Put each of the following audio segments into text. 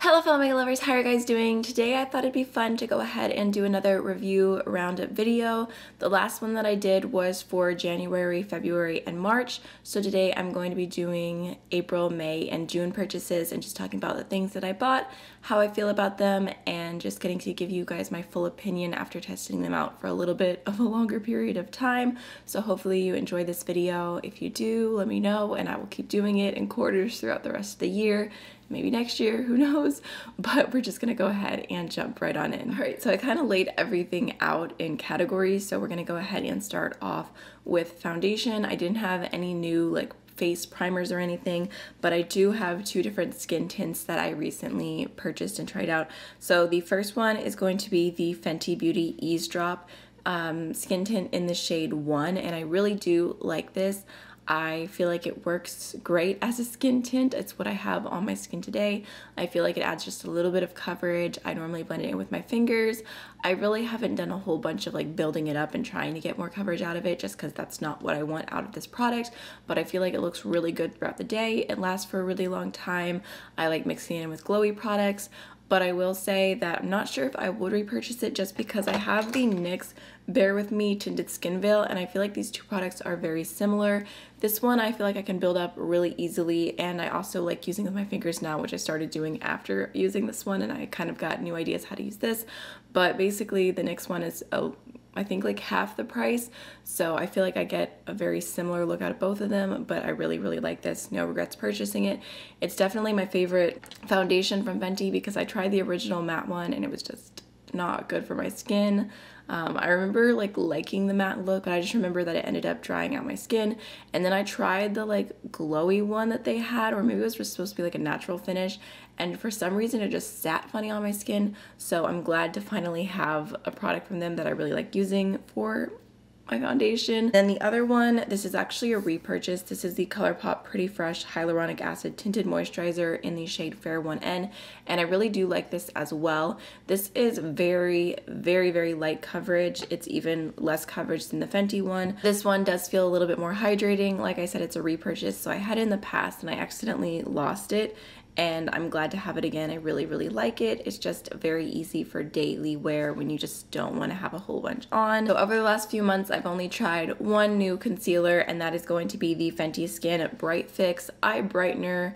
Hello fellow makeup lovers, how are you guys doing? Today I thought it'd be fun to go ahead and do another review roundup video. The last one that I did was for January, February, and March. So today I'm going to be doing April, May, and June purchases and just talking about the things that I bought, how I feel about them, and just getting to give you guys my full opinion after testing them out for a little bit of a longer period of time. So hopefully you enjoy this video. If you do, let me know and I will keep doing it in quarters throughout the rest of the year. Maybe next year, who knows, but we're just gonna go ahead and jump right on in. All right, so I kind of laid everything out in categories, so we're gonna go ahead and start off with foundation. I didn't have any new like face primers or anything, but I do have two different skin tints that I recently purchased and tried out. So the first one is going to be the Fenty Beauty Eavesdrop skin tint in the shade 1, and I really do like this. I feel like it works great as a skin tint. It's what I have on my skin today. I feel like it adds just a little bit of coverage. I normally blend it in with my fingers. I really haven't done a whole bunch of like building it up and trying to get more coverage out of it just because that's not what I want out of this product, but I feel like it looks really good throughout the day. It lasts for a really long time. I like mixing it in with glowy products. But I will say that I'm not sure if I would repurchase it just because I have the NYX Bare With Me Tinted Skin Veil, and I feel like these two products are very similar. This one I feel like I can build up really easily, and I also like using with my fingers now, which I started doing after using this one, and I kind of got new ideas how to use this. But basically the NYX one is I think like half the price, so I feel like I get a very similar look out of both of them, but I really like this. No regrets purchasing it. It's definitely my favorite foundation from Fenty because I tried the original matte one and it was just not good for my skin. I remember like liking the matte look, but I just remember that it ended up drying out my skin. And then I tried the like glowy one that they had, or maybe it was just supposed to be like a natural finish, and for some reason it just sat funny on my skin. So I'm glad to finally have a product from them that I really like using for my foundation. Then the other one, this is actually a repurchase. This is the ColourPop Pretty Fresh Hyaluronic Acid Tinted Moisturizer in the shade Fair 1N, and I really do like this as well. This is very light coverage. It's even less coverage than the Fenty one. This one does feel a little bit more hydrating. Like I said, it's a repurchase, so I had it in the past and I accidentally lost it, and I'm glad to have it again. I really like it. It's just very easy for daily wear when you just don't want to have a whole bunch on. So over the last few months, I've only tried one new concealer, and that is going to be the Fenty Skin Bright Fix Eye Brightener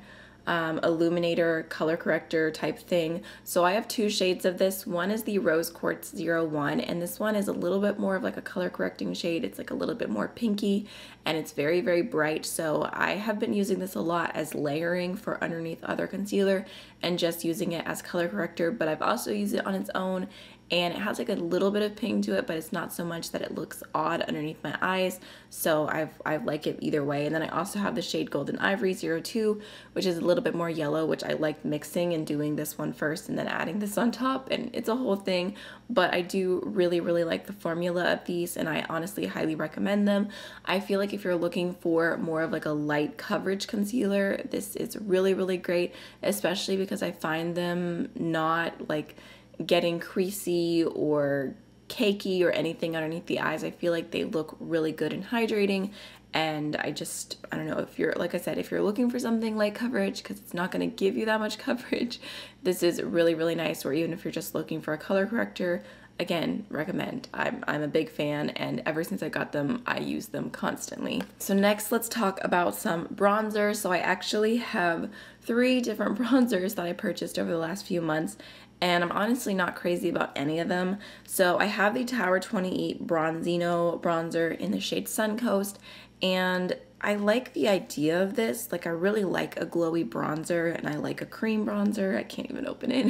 illuminator color corrector type thing. So I have two shades of this. One is the Rose Quartz 01, and this one is a little bit more of like a color correcting shade. It's like a little bit more pinky, and it's very bright. So I have been using this a lot as layering for underneath other concealer and just using it as color corrector, but I've also used it on its own, and it has like a little bit of pink to it, but it's not so much that it looks odd underneath my eyes. So I like it either way. And then I also have the shade Golden Ivory 02, which is a little bit more yellow, which I like mixing and doing this one first and then adding this on top, and it's a whole thing. But I do really like the formula of these, and I honestly highly recommend them. I feel like if you're looking for more of like a light coverage concealer, this is really great, especially because I find them not like getting creasy or cakey or anything underneath the eyes. I feel like they look really good and hydrating, and I don't know, if you're, like I said, if you're looking for something light coverage, because it's not going to give you that much coverage, this is really nice. Or even if you're just looking for a color corrector, again, recommend. I'm a big fan, and ever since I got them, I use them constantly. So next, let's talk about some bronzer. So I actually have 3 different bronzers that I purchased over the last few months, and I'm honestly not crazy about any of them. So I have the Tower 28 Bronzino bronzer in the shade Suncoast, and I like the idea of this. Like, I really like a glowy bronzer, and I like a cream bronzer. I can't even open it.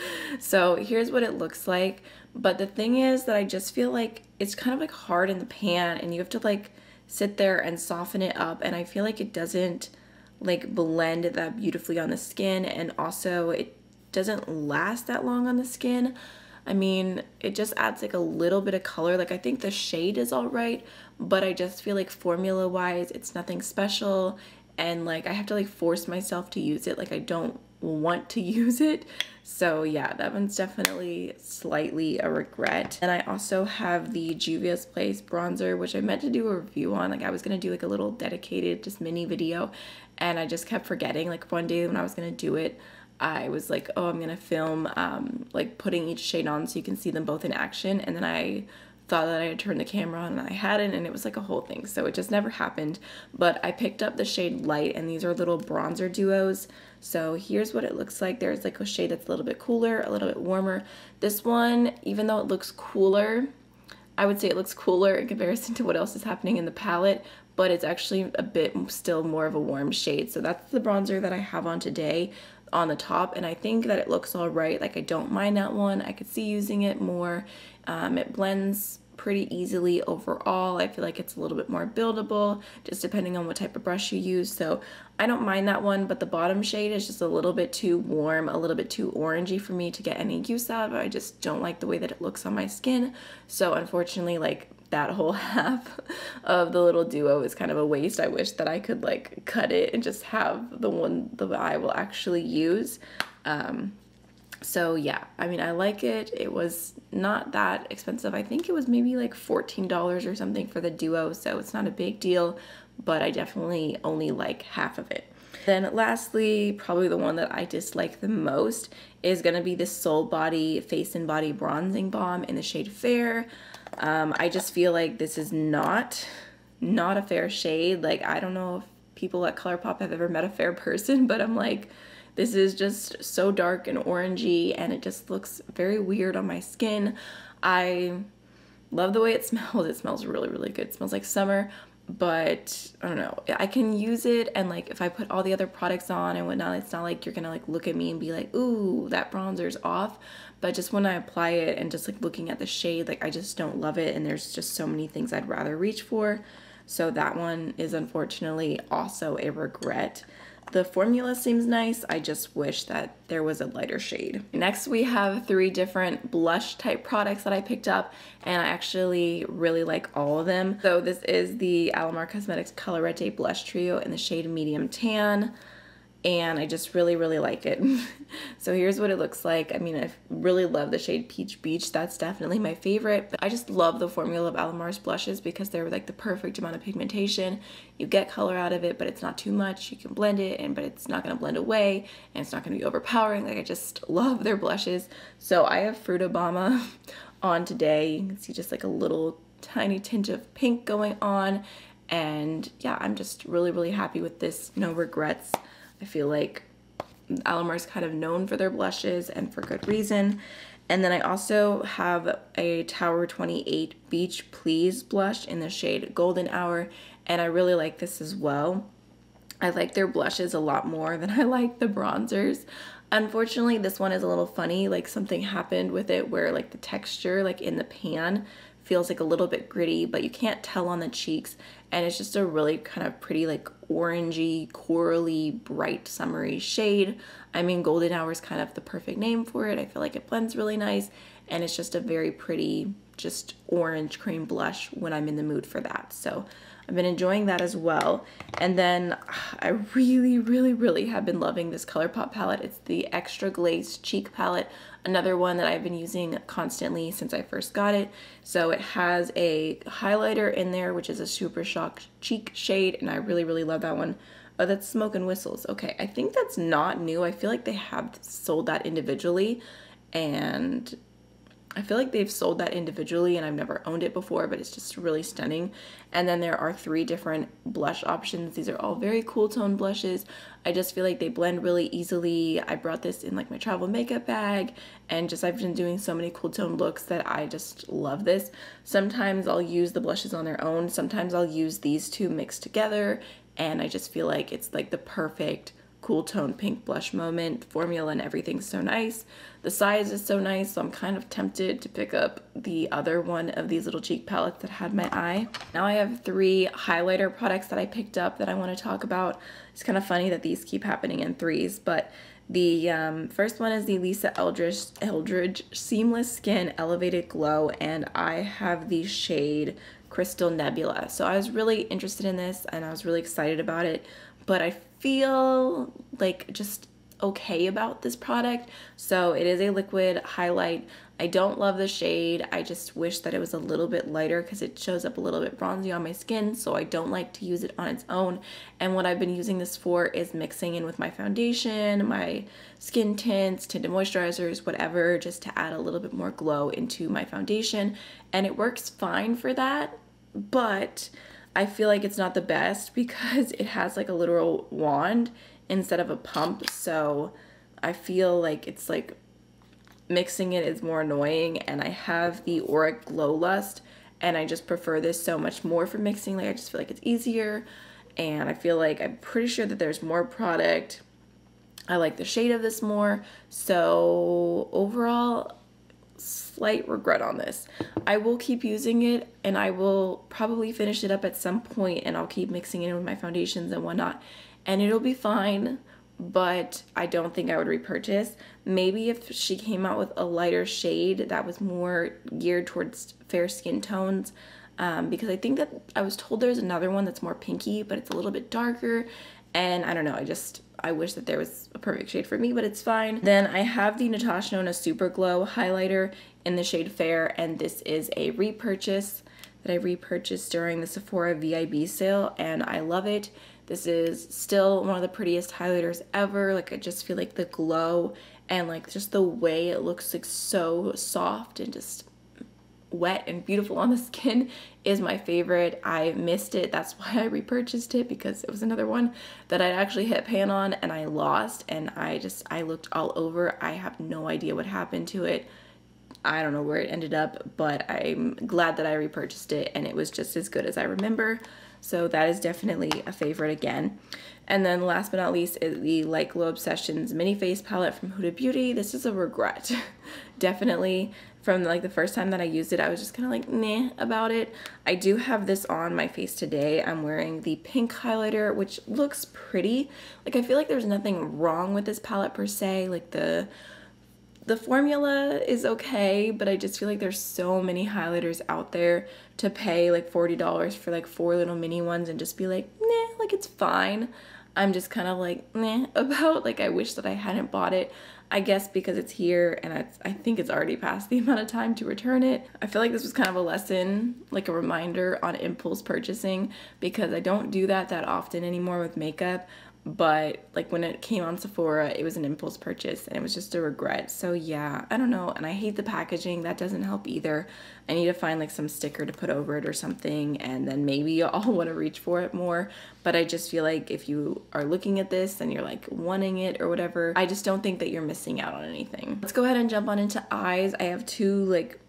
So here's what it looks like. But the thing is that I just feel like it's kind of like hard in the pan, and you have to like sit there and soften it up, and I feel like it doesn't like blend that beautifully on the skin, and also it doesn't last that long on the skin. I mean, it just adds like a little bit of color. Like, I think the shade is all right, but I just feel like formula wise it's nothing special, and like I have to like force myself to use it. Like, I don't want to use it. So yeah, that one's definitely slightly a regret. And I also have the Juvia's Place bronzer, which I meant to do a review on. Like, I was gonna do like a little dedicated just mini video, and I just kept forgetting. Like, one day when I was gonna do it, I was like, oh, I'm gonna film like putting each shade on so you can see them both in action, and then I thought that I had turned the camera on and I hadn't, and it was like a whole thing, so it just never happened. But I picked up the shade Light, and these are little bronzer duos. So here's what it looks like. There's like a shade that's a little bit cooler, a little bit warmer. This one, even though it looks cooler, I would say it looks cooler in comparison to what else is happening in the palette, but it's actually a bit still more of a warm shade. So that's the bronzer that I have on today on the top, and I think that it looks all right. Like, I don't mind that one. I could see using it more. It blends pretty easily overall. I feel like it's a little bit more buildable, just depending on what type of brush you use. So I don't mind that one, but the bottom shade is just a little bit too warm, a little bit too orangey for me to get any use out of. I just don't like the way that it looks on my skin. So unfortunately, like, that whole half of the little duo is kind of a waste. I wish that I could like cut it and just have the one that I will actually use. So yeah, I mean, I like it. It was not that expensive. I think it was maybe like $14 or something for the duo, so it's not a big deal, but I definitely only like half of it. Then lastly, probably the one that I dislike the most is gonna be the Soul Body Face and Body Bronzing Balm in the shade Fair. I just feel like this is not a fair shade. Like, I don't know if people at ColourPop have ever met a fair person, but I'm like, this is just so dark and orangey, and it just looks very weird on my skin. I love the way it smells. It smells really, really good. It smells like summer, but I don't know. I can use it, and like if I put all the other products on and whatnot, it's not like you're gonna like look at me and be like, ooh, that bronzer's off. But just when I apply it and just like looking at the shade, like I just don't love it, and there's just so many things I'd rather reach for. So that one is unfortunately also a regret. The formula seems nice, I just wish that there was a lighter shade. Next we have 3 different blush type products that I picked up, and I actually really like all of them. So this is the Alamar Cosmetics Colorete Blush Trio in the shade Medium Tan, and I just really, really like it. So here's what it looks like. I mean, I really love the shade Peach Beach. That's definitely my favorite. But I just love the formula of Alamar's blushes because they're like the perfect amount of pigmentation. You get color out of it, but it's not too much. You can blend it, but it's not gonna blend away, and it's not gonna be overpowering. Like, I just love their blushes. So I have Fruitobama on today. You can see just like a little tiny tint of pink going on. And yeah, I'm just really, really happy with this. No regrets. I feel like Alamar's kind of known for their blushes, and for good reason. And then I also have a Tower 28 Beach Please blush in the shade Golden Hour, and I really like this as well. I like their blushes a lot more than I like the bronzers. Unfortunately, this one is a little funny. Like, something happened with it where like the texture like in the pan feels like a little bit gritty, but you can't tell on the cheeks, and it's just a really kind of pretty like orangey, corally, bright, summery shade. I mean, Golden Hour is kind of the perfect name for it. I feel like it blends really nice, and it's just a very pretty, just orange cream blush when I'm in the mood for that. So I've been enjoying that as well. And then I really, really, really have been loving this ColourPop palette. It's the Extra Glazed Cheek palette, another one that I've been using constantly since I first got it. So it has a highlighter in there, which is a Super Shock Cheek shade, and I really, really love that one. Oh, that's Smoke and Whistles. Okay, I think that's not new. I feel like they have sold that individually, and I feel like they've sold that individually, and I've never owned it before, but it's just really stunning. And then there are 3 different blush options. These are all very cool tone blushes. I just feel like they blend really easily. I brought this in like my travel makeup bag, and just I've been doing so many cool tone looks that I just love this. Sometimes I'll use the blushes on their own. Sometimes I'll use these 2 mixed together, and I just feel like it's like the perfect cool tone pink blush moment. Formula and everything's so nice. The size is so nice, so I'm kind of tempted to pick up the other one of these little cheek palettes that had my eye. Now I have 3 highlighter products that I picked up that I want to talk about. It's kind of funny that these keep happening in threes, but the first one is the Lisa Eldridge Seamless Skin Elevated Glow, and I have the shade Crystal Nebula. So I was really interested in this, and I was really excited about it, but I feel like just okay about this product. So it is a liquid highlight. I don't love the shade. I just wish that it was a little bit lighter because it shows up a little bit bronzy on my skin, so I don't like to use it on its own. And what I've been using this for is mixing in with my foundation, my skin tints, tinted moisturizers, whatever, just to add a little bit more glow into my foundation. And it works fine for that, but I feel like it's not the best because it has like a literal wand instead of a pump. So I feel like it's like mixing it is more annoying, and I have the Auric Glow Lust and I just prefer this so much more for mixing. Like I just feel like it's easier, and I feel like I'm pretty sure that there's more product. I like the shade of this more. So overall, slight regret on this. I will keep using it, and I will probably finish it up at some point, and I'll keep mixing it in with my foundations and whatnot, and it'll be fine. But I don't think I would repurchase. Maybe if she came out with a lighter shade that was more geared towards fair skin tones, because I think that I was told there's another one that's more pinky, but it's a little bit darker, and I don't know, I wish that there was a perfect shade for me, but it's fine. Then I have the Natasha Denona Super Glow highlighter in the shade Fair, and this is a repurchase that I repurchased during the Sephora VIB sale, and I love it. This is still one of the prettiest highlighters ever. Like I just feel like the glow and like just the way it looks like so soft and just wet and beautiful on the skin is my favorite. I missed it. That's why I repurchased it, because it was another one that I'd actually hit pan on and I lost, and I looked all over. I have no idea what happened to it. I don't know where it ended up, but I'm glad that I repurchased it and it was just as good as I remember. So that is definitely a favorite again. And then last but not least is the Light Glow Obsessions mini face palette from Huda Beauty. This is a regret. Definitely from like the first time that I used it, I was just kind of like meh about it. I do have this on my face today. I'm wearing the pink highlighter, which looks pretty. Like I feel like there's nothing wrong with this palette per se. Like the formula is okay, but I just feel like there's so many highlighters out there to pay like $40 for like 4 little mini ones and just be like, nah, like it's fine. I'm just kind of like, meh about, like I wish that I hadn't bought it. I guess because it's here and I think it's already past the amount of time to return it. I feel like this was kind of a lesson, like a reminder on impulse purchasing, because I don't do that often anymore with makeup. But like when it came on Sephora, it was an impulse purchase and it was just a regret. So yeah, I don't know. And I hate the packaging. That doesn't help either. I need to find like some sticker to put over it or something, and then maybe I'll want to reach for it more. But I just feel like if you are looking at this and you're like wanting it or whatever, I just don't think that you're missing out on anything. Let's go ahead and jump on into eyes. I have two like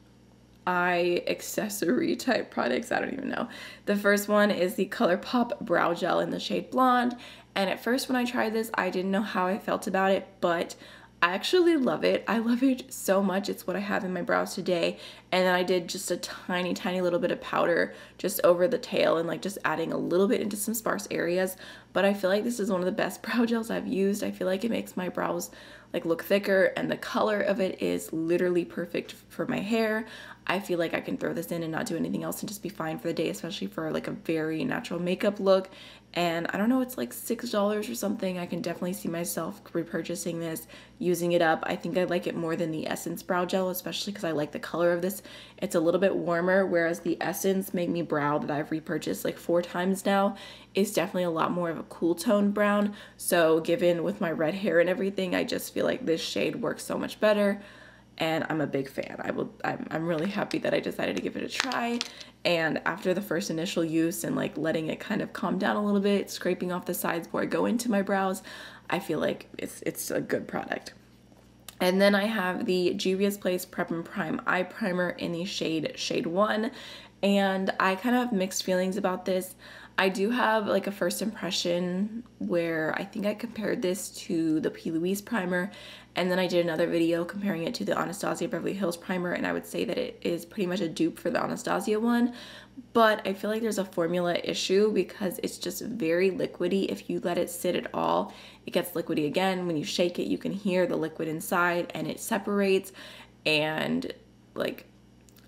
eye accessory type products. I don't even know. The first one is the ColourPop Brow Gel in the shade Blonde. And at first when I tried this, I didn't know how I felt about it, but I actually love it. I love it so much. It's what I have in my brows today. And then I did just a tiny, tiny little bit of powder just over the tail and like just adding a little bit into some sparse areas. But I feel like this is one of the best brow gels I've used. I feel like it makes my brows like look thicker, and the color of it is literally perfect for my hair. I feel like I can throw this in and not do anything else and just be fine for the day, especially for like a very natural makeup look. And I don't know, it's like $6 or something. I can definitely see myself repurchasing this, using it up. I think I like it more than the Essence Brow Gel, especially because I like the color of this. It's a little bit warmer, whereas the Essence Make Me Brow that I've repurchased like 4 times now is definitely a lot more of a cool toned brown. So given with my red hair and everything, I just feel like this shade works so much better. And I'm a big fan. I'm really happy that I decided to give it a try. And after the first initial use and like letting it kind of calm down a little bit, scraping off the sides before I go into my brows, I feel like it's a good product. And then I have the Juvia's Place Prep and Prime Eye Primer in the shade 1. And I kind of have mixed feelings about this. I do have like a first impression where I think I compared this to the P. Louise primer, and then I did another video comparing it to the Anastasia Beverly Hills primer, and I would say that it is pretty much a dupe for the Anastasia one. But I feel like there's a formula issue because it's just very liquidy. If you let it sit at all, it gets liquidy again. When you shake it, you can hear the liquid inside and it separates, and like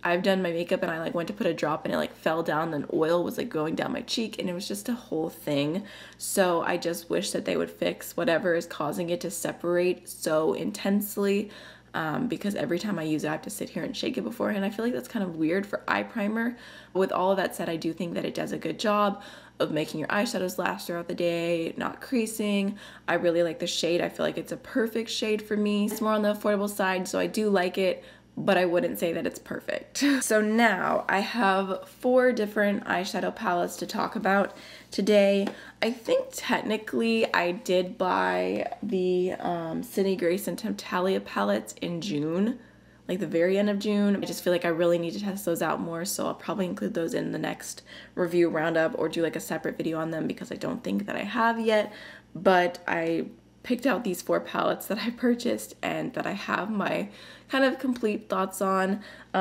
I've done my makeup and I like went to put a drop and it like fell down, and oil was like going down my cheek, and it was just a whole thing. So I just wish that they would fix whatever is causing it to separate so intensely, because every time I use it I have to sit here and shake it beforehand. I feel like that's kind of weird for eye primer. With all of that said, I do think that it does a good job of making your eyeshadows last throughout the day, not creasing. I really like the shade. I feel like it's a perfect shade for me. It's more on the affordable side, so I do like it, but I wouldn't say that it's perfect. So now I have 4 different eyeshadow palettes to talk about today. I think technically I did buy the Sydney Grace and Temptalia palettes in June, like the very end of June. I just feel like I really need to test those out more, so I'll probably include those in the next review roundup or do like a separate video on them, because I don't think that I have yet. But I picked out these 4 palettes that I purchased and that I have my kind of complete thoughts on.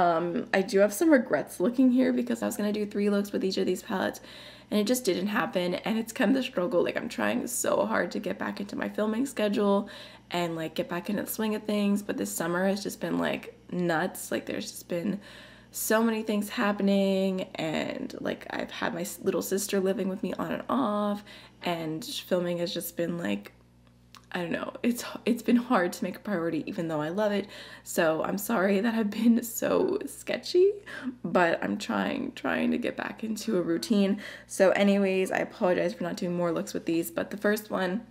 I do have some regrets looking here, because I was gonna do 3 looks with each of these palettes and it just didn't happen, and it's kind of the struggle. Like, I'm trying so hard to get back into my filming schedule and like get back into the swing of things, but this summer has just been like nuts. Like, there's just been so many things happening, and like I've had my little sister living with me on and off, and filming has just been like, I don't know, it's been hard to make a priority even though I love it. So I'm sorry that I've been so sketchy, but I'm trying to get back into a routine. So anyways, I apologize for not doing more looks with these, but the first one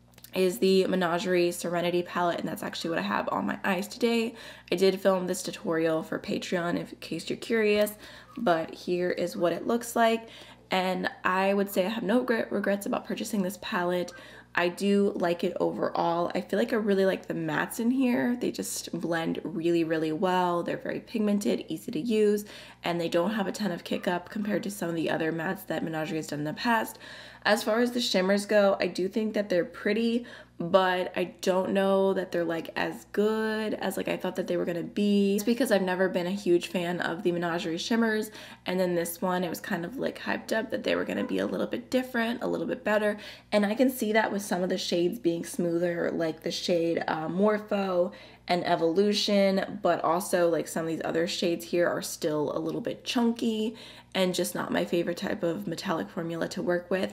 is the Menagerie Serenity palette, and that's actually what I have on my eyes today. I did film this tutorial for Patreon in case you're curious, but here is what it looks like. And I would say I have no regrets about purchasing this palette. I do like it overall. I feel like I really like the mattes in here. They just blend really, really well. They're very pigmented, easy to use, and they don't have a ton of kick up compared to some of the other mattes that Menagerie has done in the past. As far as the shimmers go, I do think that they're pretty, but I don't know that they're like as good as like I thought that they were gonna be. It's because I've never been a huge fan of the Menagerie shimmers, and then this one, it was kind of like hyped up that they were gonna be a little bit different, a little bit better, and I can see that with some of the shades being smoother, like the shade Morpho and Evolution, but also like some of these other shades here are still a little bit chunky and just not my favorite type of metallic formula to work with.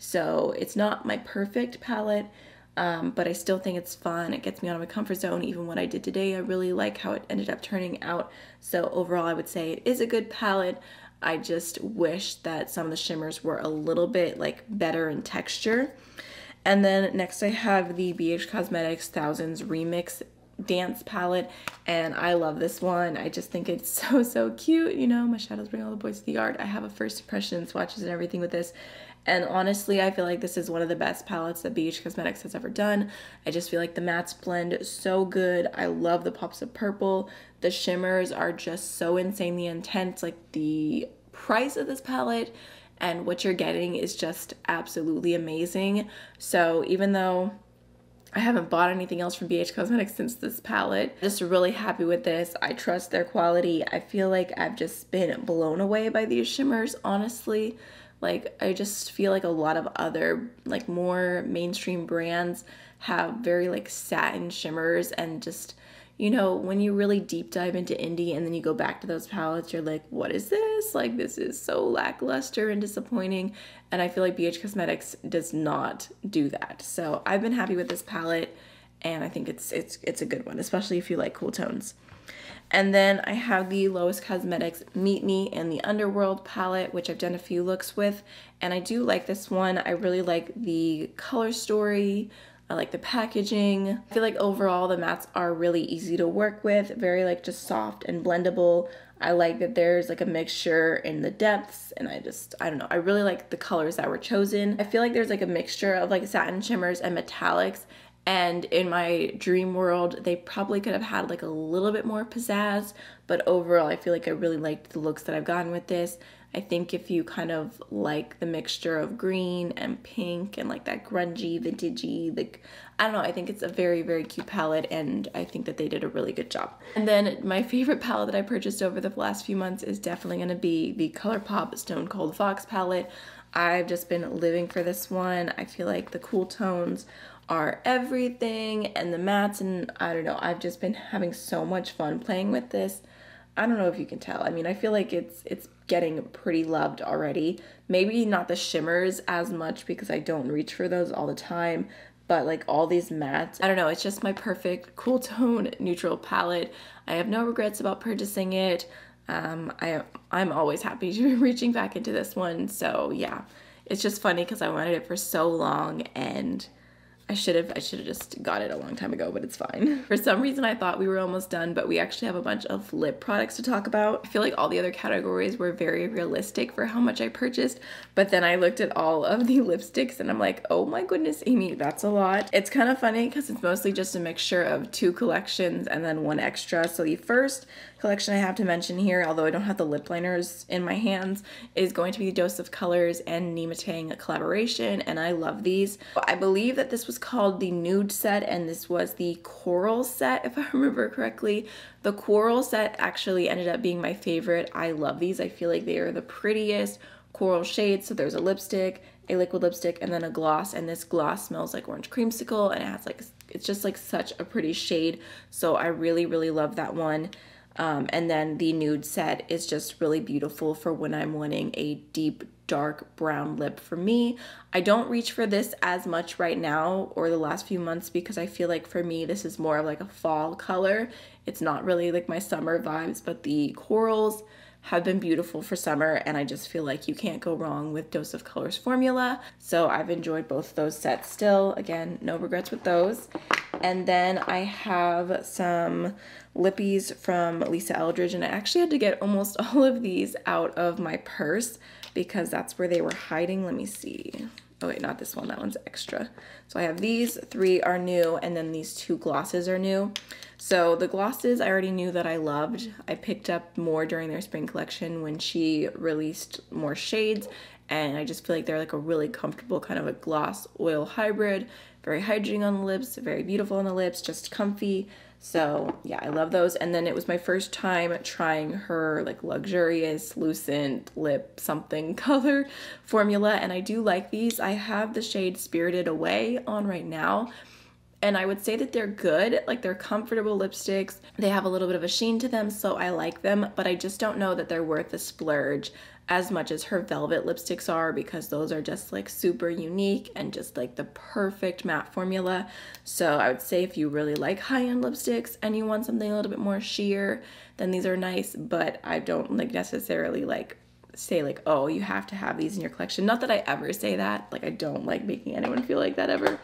So it's not my perfect palette, but I still think it's fun. It gets me out of my comfort zone. Even what I did today, I really like how it ended up turning out. So overall, I would say it is a good palette. I just wish that some of the shimmers were a little bit like better in texture. And then next I have the BH Cosmetics Thousands Remix Dance palette, and I love this one. I just think it's so cute. You know, my shadows bring all the boys to the yard. I have a first impression swatches and everything with this, and honestly I feel like this is one of the best palettes that BH Cosmetics has ever done. I just feel like the mattes blend so good. I love the pops of purple. The shimmers are just so insanely intense. Like, the price of this palette and what you're getting is just absolutely amazing. So even though I haven't bought anything else from BH Cosmetics since this palette, just really happy with this. I trust their quality. I feel like I've just been blown away by these shimmers, honestly. Like, I just feel like a lot of other like more mainstream brands have very like satin shimmers, and just, you know, when you really deep dive into indie and then you go back to those palettes, you're like, what is this? Like, this is so lackluster and disappointing. And I feel like BH Cosmetics does not do that. So I've been happy with this palette, and I think it's a good one, especially if you like cool tones. And then I have the Lois Cosmetics Meet Me and the Underworld palette, which I've done a few looks with, and I do like this one. I really like the color story. I like the packaging. I feel like overall the mattes are really easy to work with, very like just soft and blendable. I like that there's like a mixture in the depths, and I don't know, I really like the colors that were chosen. I feel like there's like a mixture of like satin shimmers and metallics, and in my dream world they probably could have had like a little bit more pizzazz, but overall I feel like I really liked the looks that I've gotten with this. I think if you kind of like the mixture of green and pink and like that grungy, vintagey, like, I don't know, I think it's a very cute palette, and I think that they did a really good job. And then my favorite palette that I purchased over the last few months is definitely going to be the ColourPop Stone Cold Fox palette. I've just been living for this one. I feel like the cool tones are everything, and the mattes, and I don't know, I've just been having so much fun playing with this. I don't know if you can tell. I mean, I feel like it's getting pretty loved already. Maybe not the shimmers as much because I don't reach for those all the time, but like all these mattes, I don't know, it's just my perfect cool tone neutral palette. I have no regrets about purchasing it. I'm always happy to be reaching back into this one. So yeah, it's just funny because I wanted it for so long, and I should have just got it a long time ago, but it's fine. For some reason, I thought we were almost done, but we actually have a bunch of lip products to talk about. I feel like all the other categories were very realistic for how much I purchased, but then I looked at all of the lipsticks and I'm like, oh my goodness, Amy, that's a lot. It's kind of funny because it's mostly just a mixture of 2 collections and then 1 extra. So the first collection I have to mention here, although I don't have the lip liners in my hands, is going to be Dose of Colors and Nima Tang collaboration, and I love these. I believe that this was called the nude set and this was the coral set, if I remember correctly. The coral set actually ended up being my favorite. I love these. I feel like they are the prettiest coral shades. So there's a lipstick, a liquid lipstick, and then a gloss, and this gloss smells like orange creamsicle, and it has like, it's just like such a pretty shade. So I really love that one. And then the nude set is just really beautiful for when I'm wanting a deep dark brown lip. For me, I don't reach for this as much right now or the last few months because I feel like for me this is more of like a fall color. It's not really like my summer vibes, but the corals have been beautiful for summer, and I just feel like you can't go wrong with Dose of Colors formula. So I've enjoyed both those sets still. Again, no regrets with those. And then I have some lippies from Lisa Eldridge, and I actually had to get almost all of these out of my purse because that's where they were hiding. Let me see. Oh wait, not this one, that one's extra. So I have these 3 are new, and then these 2 glosses are new. So the glosses I already knew that I loved. I picked up more during their spring collection when she released more shades, and I just feel like they're like a really comfortable kind of a gloss oil hybrid, very hydrating on the lips, very beautiful on the lips, just comfy. So yeah, I love those. And then it was my first time trying her like luxurious lucent lip something color formula, and I do like these. I have the shade Spirited Away on right now, and I would say that they're good. Like, they're comfortable lipsticks. They have a little bit of a sheen to them, so I like them, but I just don't know that they're worth the splurge as much as her Velvet lipsticks are, because those are just like super unique and just like the perfect matte formula. So I would say if you really like high-end lipsticks and you want something a little bit more sheer, then these are nice, but I don't like necessarily like say like, oh, you have to have these in your collection. Not that I ever say that. Like, I don't like making anyone feel like that ever.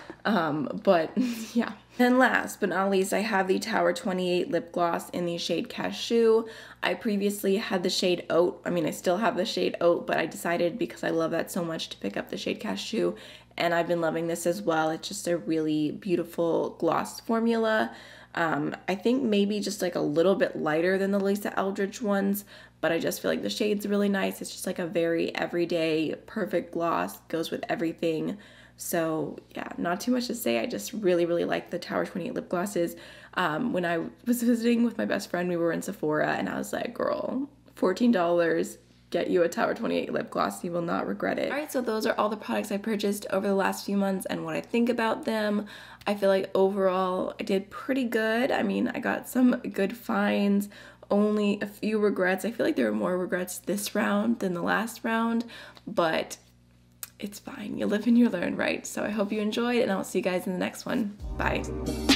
But yeah. Then last but not least, I have the Tower 28 lip gloss in the shade Cashew. I previously had the shade Oat. I mean, I still have the shade Oat, but I decided because I love that so much to pick up the shade Cashew, and I've been loving this as well. It's just a really beautiful gloss formula. I think maybe just like a little bit lighter than the Lisa Eldridge ones, but I just feel like the shade's really nice. It's just like a very everyday, perfect gloss, goes with everything. So yeah, not too much to say. I just really like the Tower 28 lip glosses. When I was visiting with my best friend, we were in Sephora, and I was like, girl, $14, get you a Tower 28 lip gloss. You will not regret it. All right, so those are all the products I purchased over the last few months and what I think about them. I feel like overall I did pretty good. I mean, I got some good finds, only a few regrets. I feel like there were more regrets this round than the last round, but it's fine. You live and you learn, right? So I hope you enjoyed, and I'll see you guys in the next one. Bye.